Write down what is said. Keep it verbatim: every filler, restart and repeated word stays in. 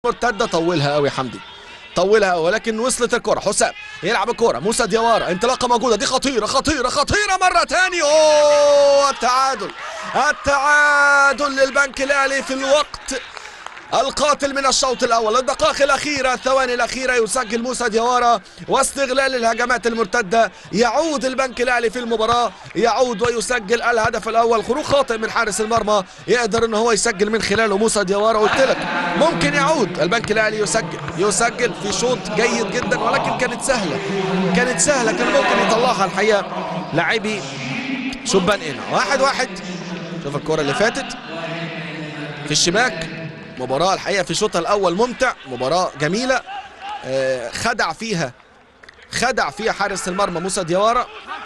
مرتده طولها قوي حمدي، طولها قوي، ولكن وصلت الكره. حسام يلعب الكره، موسى ديوارا، انطلاقه موجوده، دي خطيره خطيره خطيره مره ثانيه. اوه التعادل، التعادل للبنك الاهلي في الوقت القاتل من الشوط الاول. الدقائق الاخيره، الثواني الاخيره، يسجل موسى ديوارا واستغلال الهجمات المرتده. يعود البنك الاهلي في المباراه، يعود ويسجل الهدف الاول. خروج خاطئ من حارس المرمى يقدر ان هو يسجل من خلاله موسى ديوارا. قلت لك ممكن يعود البنك الاهلي يسجل يسجل في شوط جيد جدا، ولكن كانت سهله كانت سهله كان ممكن يطلعها الحقيقه لاعبي شبان هنا. واحد واحد. شوف الكره اللي فاتت في الشباك. مباراة الحقيقة في شوطها الأول ممتع، مباراة جميلة. خدع فيها خدع فيها حارس المرمى موسى ديوارا.